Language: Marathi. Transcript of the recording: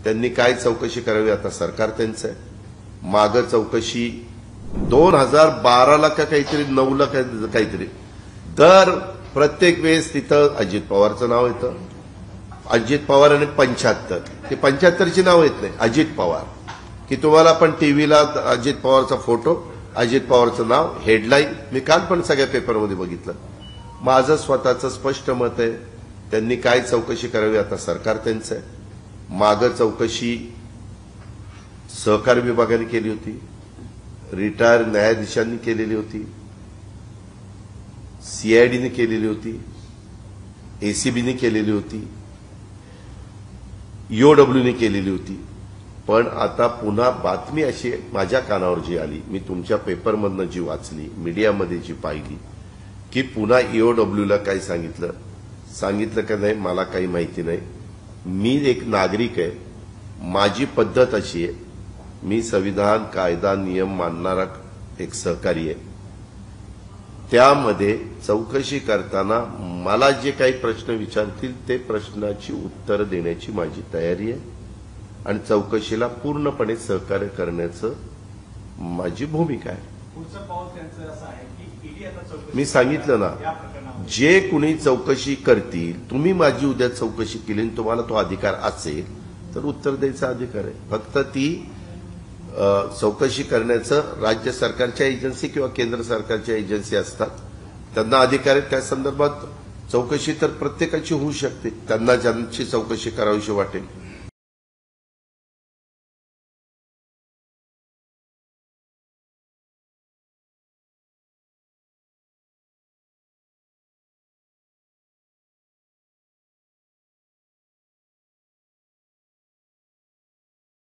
त्यांनी काय चौकशी करावी आता सरकार त्यांचं आहे. मागं चौकशी 2012ला का काहीतरी 9ला काहीतरी दर प्रत्येक वेळेस तिथं अजित पवारचं नाव येतं. अजित पवार आणि 75 ते 75ची नाव येत नाही. अजित पवार की तुम्हाला पण टीव्हीला अजित पवारचा फोटो, अजित पवारचं नाव, हेडलाईन. मी काल पण सगळ्या पेपरमध्ये बघितलं. माझं स्वतःचं स्पष्ट मत आहे, त्यांनी काय चौकशी करावी आता सरकार त्यांचं आहे. मागं चौकशी सहकार विभागाने केली होती, रिटायर न्यायाधीशांनी केलेली होती, सीआयडीने केलेली होती, एसीबीने केलेली होती, ईओडब्ल्यूने केलेली होती. पण आता पुन्हा बातमी अशी माझ्या कानावर जी आली, मी तुमच्या पेपरमधनं जी वाचली, मीडियामध्ये जी पाहिली, की पुन्हा ईओडब्ल्यूला काय सांगितलं का नाही मला काही माहिती नाही. मी एक नागरिक आहे, माझी पद्धत अशी आहे, मी संविधान, कायदा, नियम मानणारा एक सहकारी आहे. त्यामध्ये चौकशी करताना मला जे काही प्रश्न विचारतील ते प्रश्नाची उत्तरं देण्याची माझी तयारी आहे आणि चौकशीला पूर्णपणे सहकार्य करण्याचं माझी भूमिका आहे. मी सांगितलं ना, जे कुणी चौकशी करतील, तुम्ही माझी उद्या चौकशी केली आणि तुम्हाला तो अधिकार असेल तर उत्तर द्यायचा अधिकार आहे. फक्त ती चौकशी करण्याचं राज्य सरकारच्या एजन्सी किंवा केंद्र सरकारच्या एजन्सी असतात, त्यांना अधिकार आहेत. त्या संदर्भात चौकशी तर प्रत्येकाची होऊ शकते, त्यांना ज्यांची चौकशी करावीशी वाटेल.